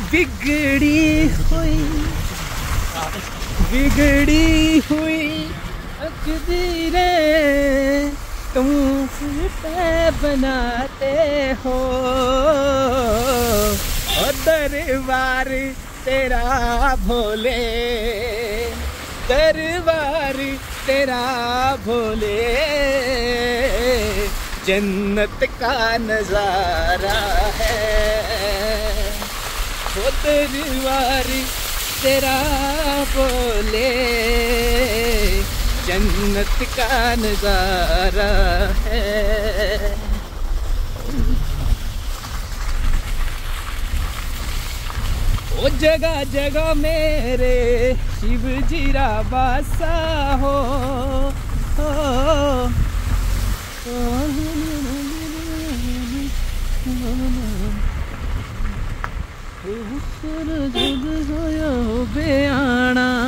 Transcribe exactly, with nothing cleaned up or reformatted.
बिगड़ी हुई बिगड़ी हुई तकदीरें तुम पे बनाते हो, और दरबार तेरा भोले, दरबार तेरा भोले, जन्नत का नजारा है। वो दरबार तेरा भोले, जन्नत का नजारा है। ओ जगह जगह मेरे शिव जीरा बासा हो, हो, हो, हो,